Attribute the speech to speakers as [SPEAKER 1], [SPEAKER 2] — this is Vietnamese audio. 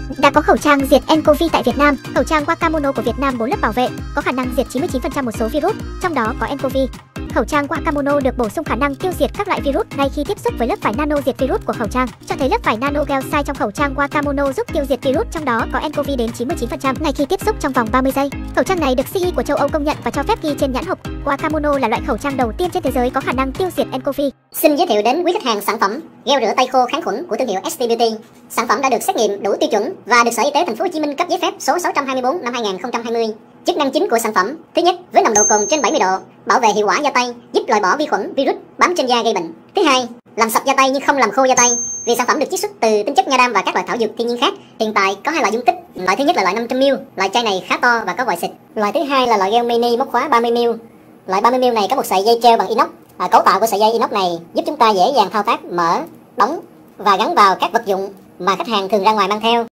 [SPEAKER 1] Đã có khẩu trang diệt nCoV tại Việt Nam. Khẩu trang Wakamono của Việt Nam 4 lớp bảo vệ, có khả năng diệt 99% một số virus, trong đó có nCoV. Khẩu trang Wakamono được bổ sung khả năng tiêu diệt các loại virus ngay khi tiếp xúc với lớp vải nano diệt virus của khẩu trang, cho thấy lớp vải nano gel size trong khẩu trang Wakamono giúp tiêu diệt virus, trong đó có nCoV đến 99% ngay khi tiếp xúc trong vòng 30 giây. Khẩu trang này được CE của châu Âu công nhận và cho phép ghi trên nhãn hộp Wakamono là loại khẩu trang đầu tiên trên thế giới có khả năng tiêu diệt nCoV.
[SPEAKER 2] Xin giới thiệu đến quý khách hàng sản phẩm gel rửa tay khô kháng khuẩn của thương hiệu ST Beauty. Sản phẩm đã được xét nghiệm đủ tiêu chuẩn và được Sở Y tế Thành phố Hồ Chí Minh cấp giấy phép số 624 năm 2020. Chức năng chính của sản phẩm: thứ nhất, với nồng độ cồn trên 70 độ, bảo vệ hiệu quả da tay, giúp loại bỏ vi khuẩn, virus bám trên da gây bệnh. Thứ hai, làm sạch da tay nhưng không làm khô da tay, vì sản phẩm được chiết xuất từ tinh chất nha đam và các loại thảo dược thiên nhiên khác. Hiện tại có hai loại dung tích. Loại thứ nhất là loại 500ml, loại chai này khá to và có vòi xịt. Loại thứ hai là loại gel mini móc khóa 30ml. Loại 30ml này có một sợi dây treo bằng inox. Cấu tạo của sợi dây inox này giúp chúng ta dễ dàng thao tác mở, đóng và gắn vào các vật dụng mà khách hàng thường ra ngoài mang theo.